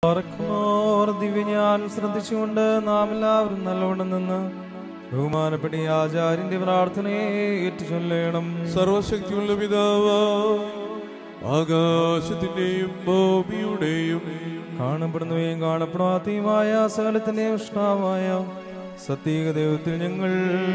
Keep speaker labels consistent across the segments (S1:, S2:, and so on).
S1: ദിവ്യജ്ഞാൻ ശ്രദ്ധിച്ചുകൊണ്ട് നാം എല്ലാവരും നല്ലവണ്ണം നിന്ന് ബഹുമാനപ്പെട്ട ആചാര്യന്റെ പ്രാർത്ഥനയെ ഏറ്റുചൊല്ലണം.
S2: സർവശക്തിയുള്ള പിതാവ്, ആകാശത്തിന്റെയും ഭൂമിയുടെയും
S1: കാണപ്പെടുന്നവയും കാണപ്പെടാത്തയുമായ സകലത്തിന്റെയും സൃഷ്ടാവായ സത്യേക ദൈവത്തിൽ ഞങ്ങൾ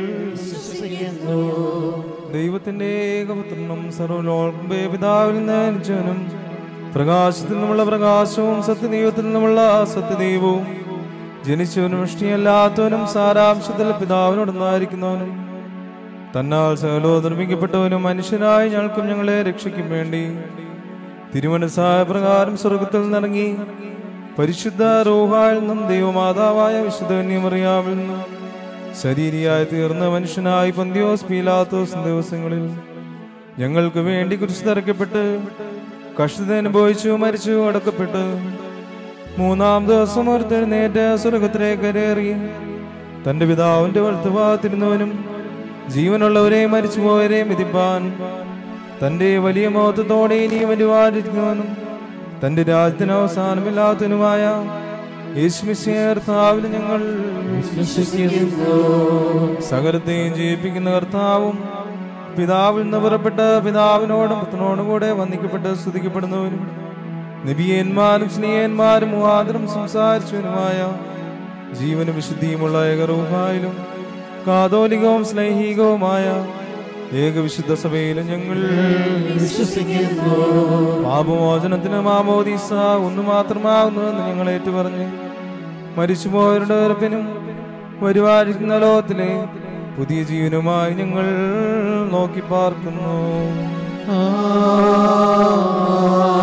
S1: ദൈവത്തിന്റെ ഏകപുത്രനും സർവ്വലോകം പിതാവിൽ നിന്ന് ജനം പ്രകാശത്തിൽ നിന്നുള്ള പ്രകാശവും സത്യദൈവത്തിൽ നിന്നുമുള്ള സത്യദൈവവും ജനിച്ചവനും സൃഷ്ടിയല്ലാത്തവനും സാരാംശത്തിൽ പിതാവിനോടൊന്നായിരിക്കുന്നവനും തന്നാൽ സകലവും നിർമ്മിക്കപ്പെട്ടവനും മനുഷ്യനായി ഞങ്ങൾക്കും ഞങ്ങളെ രക്ഷിക്കും വേണ്ടി തിരുമനസ്സായ പ്രകാരം സ്വർഗത്തിൽ നിന്നിറങ്ങി പരിശുദ്ധ റൂഹായിൽ നിന്നും ദൈവമാതാവായ വിശുദ്ധ കന്യമറിയാമിൽ നിന്നും ശരീരിയായി തീർന്ന മനുഷ്യനായി പന്തിയോസ് പീലാത്തോസ് ദിവസങ്ങളിൽ ഞങ്ങൾക്ക് വേണ്ടി കുരിശിൽ തറയ്ക്കപ്പെട്ട് കഷ്ടത അനുഭവിച്ചു മരിച്ചു അടക്കപ്പെട്ട് മൂന്നാം ദിവസം ഉയർത്തെഴുന്നേറ്റ് സ്വർഗത്തിലേക്ക് കയറി തന്റെ പിതാവിന്റെ വലത്തുഭാഗത്തിരുന്നവനും ജീവനുള്ളവരെയും മരിച്ചുപോയവരെയും വിധിപ്പാൻ തന്റെ വലിയ മഹത്വത്തോടെ ഇനി വരുവാനിരിക്കുന്നവനും തന്റെ രാജ്യത്തിന് അവസാനമില്ലാത്തവനുമായ യേശുമിശിഹായ കർത്താവിൽ ഞങ്ങൾ വിശ്വസിക്കുന്നു. സകലത്തെയും ജീവിപ്പിക്കുന്ന കർത്താവും പിതാവിൽ നിന്ന് പുറപ്പെട്ട പിതാവിനോടും പുത്രനോടും കൂടെ വന്ദിക്കപ്പെട്ട് സ്തുതിക്കപ്പെടുന്നവനും നബിയന്മാരും സ്നേഹന്മാരും മുഖാന്തരം സംസാരിച്ചവനുമായ ജീവനും വിശുദ്ധിയുമുള്ള ഏകറൂഹായിലും കാതോലികവും സ്നേഹികവുമായ ഏകവിശുദ്ധ സഭയിലും ഞങ്ങൾ വിശ്വസിക്കുന്നു. പാപമോചനത്തിന് മാമോദീസ ഒന്നു മാത്രമാകുന്നുവെന്ന് ഞങ്ങൾ ഏറ്റുപറഞ്ഞ് മരിച്ചുപോയവരുടെ ഉറപ്പിനും വരുവാനിരിക്കുന്ന ലോകത്തിലെ പുതിയ ജീവനുമായി ഞങ്ങൾ നോക്കി പാർക്കുന്നു.